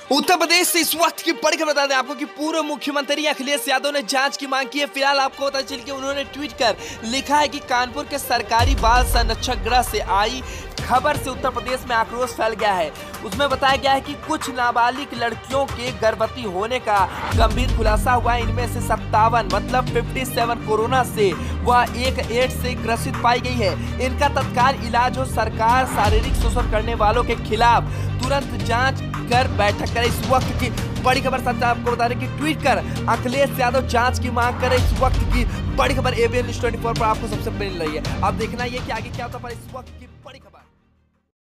उत्तर प्रदेश से इस वक्त की बड़ी खबर बता दें आपको कि पूर्व मुख्यमंत्री अखिलेश यादव ने जांच की मांग की है। फिलहाल आपको पता चल कि उन्होंने ट्वीट कर लिखा है कि कानपुर के सरकारी बाल संरक्षक गृह से आई खबर से उत्तर प्रदेश में आक्रोश फैल गया है। उसमें बताया गया है कि कुछ नाबालिग लड़कियों के गर्भवती होने का गंभीर खुलासा हुआ है। इनमें से 57 मतलब 57 कोरोना से व एक एड्स से ग्रसित पाई गई है। इनका तत्काल इलाज हो। सरकार शारीरिक शोषण करने वालों के खिलाफ तुरंत जांच कर बैठक करे। इस वक्त की बड़ी खबर सच आपको बता रहे कि ट्वीट कर अखिलेश यादव जांच की मांग करे। इस वक्त की बड़ी खबर एबीएन न्यूज़ 24 पर आपको सबसे पहले मिल रही है। अब देखना ये कि आगे क्या होता है। पर इस वक्त की बड़ी खबर